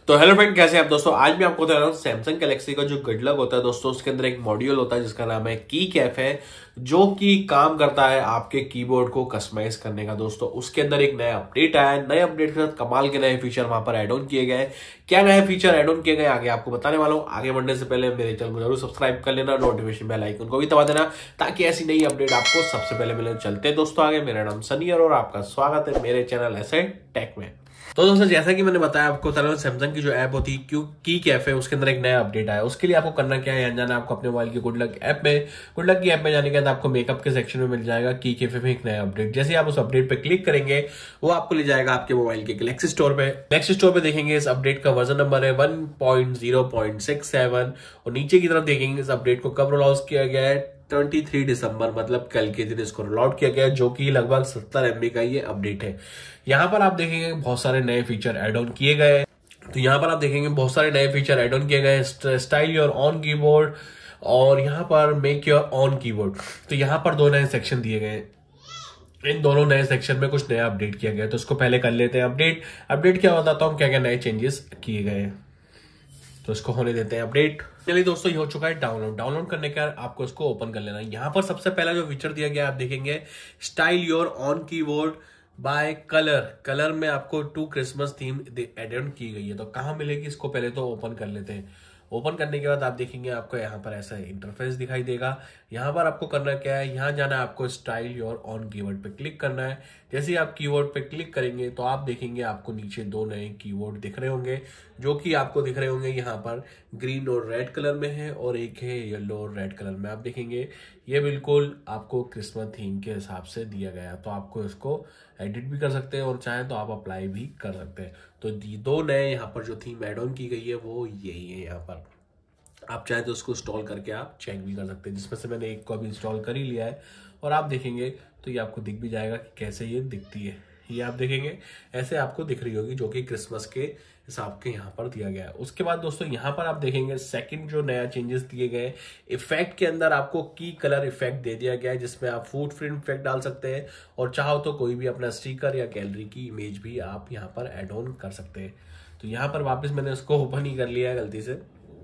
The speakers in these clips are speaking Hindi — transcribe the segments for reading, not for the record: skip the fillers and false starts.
तो हेलो फ्रेंड, कैसे हैं आप दोस्तों। आज मैं आपको बता रहा हूँ सैमसंग गैलेक्सी का जो गुड लक होता है दोस्तों, उसके अंदर एक मॉड्यूल होता है जिसका नाम है की कैफे, जो कि काम करता है आपके कीबोर्ड को कस्टमाइज करने का। दोस्तों उसके अंदर एक नया अपडेट आया है। नए अपडेट के साथ कमाल के नए फीचर वहां पर ऐड ऑन किए गए हैं। क्या नए फीचर ऐड ऑन किए गए आगे आपको बताने वाला हूँ। आगे बढ़ने से पहले मेरे चैनल को जरूर सब्सक्राइब कर लेना, नोटिफिकेशन बेल आइकन को भी दबा देना ताकि ऐसी नई अपडेट आपको सबसे पहले मिले। चलते हैं दोस्तों आगे। मेरा नाम सनी है और आपका स्वागत है मेरे चैनल ऐसे टेक में। तो दोस्तों जैसा कि मैंने बताया आपको, सैमसंग की जो ऐप होती है की कैफे, उसके अंदर एक नया अपडेट आया। उसके लिए आपको करना क्या है, यहाँ जाना आपको अपने मोबाइल की गुड लक ऐप में। गुड लक की ऐप में जाने के बाद आपको मेकअप के सेक्शन में मिल जाएगा की कैफे में एक नया अपडेट। जैसे आप उस अपडेट पे क्लिक करेंगे वो आपको ले जाएगा आपके मोबाइल के गैलेक्सी स्टोर पे। गैलेक्सी स्टोर पे देखेंगे इस अपडेट का वर्जन नंबर है 1.0.67 और नीचे की तरफ देखेंगे इस अपडेट को कब रोल आउट किया गया है 23 दिसंबर, मतलब कल के दिन इसको रोल आउट किया गया है, जो कि लगभग 70 MB का ये अपडेट है। यहाँ पर आप देखेंगे बहुत सारे नए फीचर एड ऑन किए गए। तो यहाँ पर आप देखेंगे बहुत सारे नए फीचर एड ऑन किए गए। स्टाइल योर ऑन कीबोर्ड और यहाँ पर मेक योर ऑन कीबोर्ड। तो यहाँ पर दो नए सेक्शन दिए गए। इन दोनों नए सेक्शन में कुछ नया अपडेट किया गया, तो इसको पहले कर लेते हैं अपडेट क्या बताता हूँ, क्या क्या नए चेंजेस किए गए हैं। तो इसको होने देते हैं अपडेट। चलिए दोस्तों, ये हो चुका है डाउनलोड करने के बाद आपको इसको ओपन कर लेना है। यहाँ पर सबसे पहला जो फीचर दिया गया आप देखेंगे style your own keyboard by colour में आपको 2 क्रिसमस थीम एड ऑन की गई है। तो कहाँ मिलेगी, इसको पहले तो ओपन कर लेते हैं। ओपन करने के बाद आप देखेंगे आपको यहाँ पर ऐसा इंटरफेस दिखाई देगा। यहाँ पर आपको करना क्या है, यहाँ जाना है आपको स्टाइल योर ऑन कीवर्ड पे क्लिक करना है। जैसे ही आप कीवर्ड पे क्लिक करेंगे तो आप देखेंगे आपको नीचे दो नए कीवर्ड दिख रहे होंगे, जो कि आपको दिख रहे होंगे यहाँ पर ग्रीन और रेड कलर में है और एक है येलो और रेड कलर में। आप देखेंगे ये बिल्कुल आपको क्रिसमस थीम के हिसाब से दिया गया है। तो आपको इसको एडिट भी कर सकते हैं और चाहें तो आप अप्लाई भी कर सकते हैं। तो दो नए यहाँ पर जो थीम एड ऑन की गई है वो यही है। यहाँ पर आप चाहे तो उसको इंस्टॉल करके आप चेक भी कर सकते हैं, जिसमें से मैंने एक को अभी इंस्टॉल कर ही लिया है। और आप देखेंगे तो ये आपको दिख भी जाएगा कि कैसे ये दिखती है। ये आप देखेंगे ऐसे आपको दिख रही होगी, जो कि क्रिसमस के हिसाब के यहाँ पर दिया गया है। उसके बाद दोस्तों यहाँ पर आप देखेंगे सेकंड जो नया चेंजेस दिए गए, इफेक्ट के अंदर आपको की कलर इफेक्ट दे दिया गया है, जिसमें आप फुटप्रिंट इफेक्ट डाल सकते हैं और चाहो तो कोई भी अपना स्टिकर या गैलरी की इमेज भी आप यहाँ पर एड ऑन कर सकते हैं। तो यहाँ पर वापस मैंने उसको ओपन ही कर लिया है गलती से।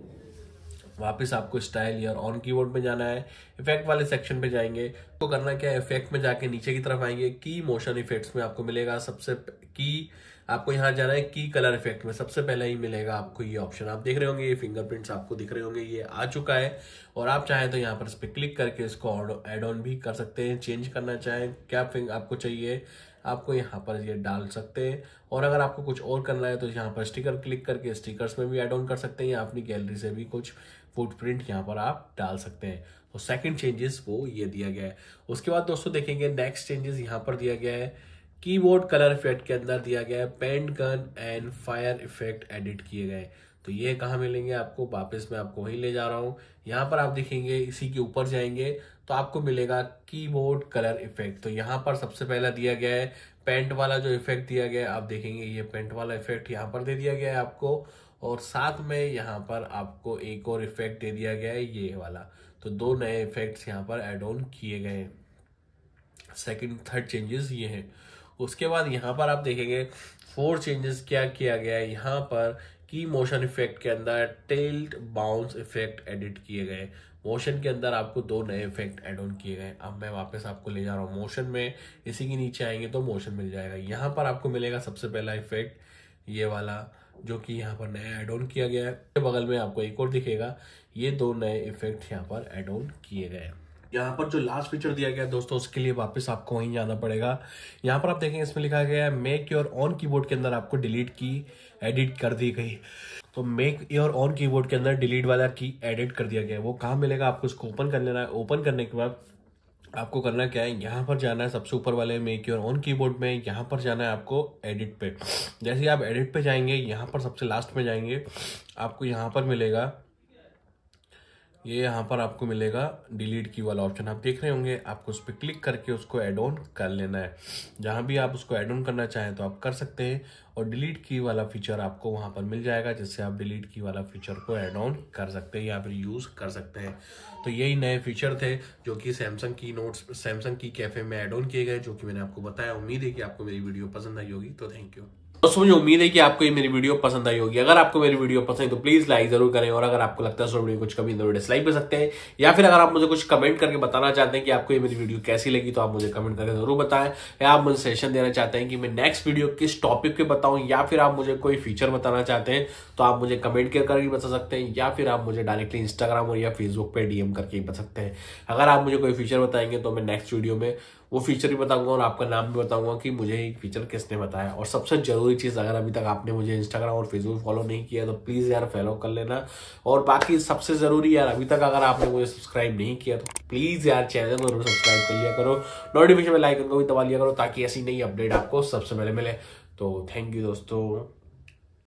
वापस आपको स्टाइल या ऑन कीबोर्ड में जाना है, इफेक्ट वाले सेक्शन पे जाएंगे। तो करना क्या है, इफेक्ट में जाके नीचे की तरफ आएंगे, की मोशन इफेक्ट्स में आपको मिलेगा सबसे की आपको यहाँ जाना है की कलर इफेक्ट में। सबसे पहले ही मिलेगा आपको ये ऑप्शन, आप देख रहे होंगे ये फिंगरप्रिंट्स आपको दिख रहे होंगे, ये आ चुका है। और आप चाहें तो यहाँ पर इस पर क्लिक करके इसको एड ऑन भी कर सकते हैं। चेंज करना चाहें क्या आपको चाहिए, आपको यहाँ पर ये डाल सकते हैं। और अगर आपको कुछ और करना है तो यहाँ पर स्टिकर क्लिक करके स्टिकर्स में भी ऐड ऑन कर सकते हैं, या अपनी गैलरी से भी कुछ फुटप्रिंट यहाँ पर आप डाल सकते हैं। तो सेकंड चेंजेस वो ये दिया गया है। उसके बाद दोस्तों देखेंगे नेक्स्ट चेंजेस यहाँ पर दिया गया है, कीबोर्ड कलर इफेक्ट के अंदर दिया गया है paint gun and fire effect edit किए गए। तो ये कहाँ मिलेंगे आपको, वापस मैं आपको वहीं ले जा रहा हूँ। यहाँ पर आप देखेंगे इसी के ऊपर जाएंगे तो आपको मिलेगा कीबोर्ड कलर इफेक्ट। तो यहाँ पर सबसे पहला दिया गया है पेंट वाला जो इफेक्ट दिया गया है। आप देखेंगे ये पेंट वाला इफेक्ट यहाँ पर दे दिया गया है आपको, और साथ में यहाँ पर आपको एक और इफेक्ट दे दिया गया है ये वाला। तो दो नए इफेक्ट्स यहाँ पर एड ऑन किए गए हैं। सेकंड थर्ड चेंजेस ये हैं। उसके बाद यहाँ पर आप देखेंगे 4 चेंजेस क्या किया गया है। यहाँ पर की मोशन इफेक्ट के अंदर टिल्ट बाउंस इफेक्ट एडिट किए गए। मोशन के अंदर आपको 2 नए इफेक्ट एड ऑन किए गए। अब मैं वापस आपको ले जा रहा हूँ मोशन में, इसी के नीचे आएंगे तो मोशन मिल जाएगा। यहाँ पर आपको मिलेगा सबसे पहला इफेक्ट ये वाला, जो कि यहाँ पर नया एड ऑन किया गया है। बगल में आपको एक और दिखेगा, ये 2 नए इफेक्ट यहाँ पर एड ऑन किए गए। यहाँ पर जो लास्ट फीचर दिया गया है दोस्तों, उसके लिए वापस आपको वहीं जाना पड़ेगा। यहाँ पर आप देखेंगे इसमें लिखा गया है मेक योर ऑन कीबोर्ड के अंदर आपको डिलीट की एडिट कर दी गई। तो मेक योर ऑन कीबोर्ड के अंदर डिलीट वाला की एडिट कर दिया गया है। वो कहाँ मिलेगा, आपको उसको ओपन कर लेना है। ओपन करने के बाद आपको करना क्या है, यहाँ पर जाना है सबसे ऊपर वाले मेक योर ऑन कीबोर्ड में, यहाँ पर जाना है आपको एडिट पे। जैसे ही आप एडिट पे जाएंगे, यहाँ पर सबसे लास्ट में जाएंगे, आपको यहाँ पर मिलेगा ये, यहाँ पर आपको मिलेगा डिलीट की वाला ऑप्शन, आप देख रहे होंगे। आपको उस पर क्लिक करके उसको ऐड ऑन कर लेना है। जहाँ भी आप उसको ऐड ऑन करना चाहें तो आप कर सकते हैं, और डिलीट की वाला फीचर आपको वहाँ पर मिल जाएगा, जिससे आप डिलीट की वाला फीचर को ऐड ऑन कर सकते हैं या फिर यूज़ कर सकते हैं। तो यही नए फीचर थे जो कि सैमसंग की कैफे में ऐड ऑन किए गए, जो कि मैंने आपको बताया। उम्मीद है कि आपको मेरी वीडियो पसंद आई होगी। तो थैंक यू। दोस्तों मुझे उम्मीद है कि आपको ये मेरी वीडियो पसंद आई होगी। अगर आपको मेरी वीडियो पसंद है तो प्लीज लाइक जरूर करें, और अगर आपको लगता है इस वीडियो कुछ कमी तो डिसलाइक कर सकते हैं, या फिर अगर आप मुझे कुछ कमेंट करके बताना चाहते हैं कि आपको ये मेरी वीडियो कैसी लगी तो आप मुझे कमेंट करके जरूर बताएं, या आप मुझे सजेशन देना चाहते हैं कि मैं नेक्स्ट वीडियो किस टॉपिक पे बताऊं, या फिर आप मुझे कोई फीचर बताना चाहते हैं तो आप मुझे कमेंट करके बता सकते हैं, या फिर आप मुझे डायरेक्टली इंस्टाग्राम और या फेसबुक पे डीएम करके ही बता सकते हैं। अगर आप मुझे कोई फीचर बताएंगे तो मैं नेक्स्ट वीडियो में वो फीचर भी बताऊंगा और आपका नाम भी बताऊंगा कि मुझे एक फीचर किसने बताया। और सबसे जरूरी चीज, अगर अभी तक आपने मुझे इंस्टाग्राम और फेसबुक फॉलो नहीं किया तो प्लीज यार फॉलो कर लेना। और बाकी सबसे जरूरी यार, अभी तक अगर आपने मुझे सब्सक्राइब नहीं किया तो प्लीज यार चैनल को जरूर सब्सक्राइब कर लिया करो, नोटिफिकेशन बेल आइकन को भी दबा लिया करो ताकि ऐसी नई अपडेट आपको सबसे पहले मिले। तो थैंक यू दोस्तों।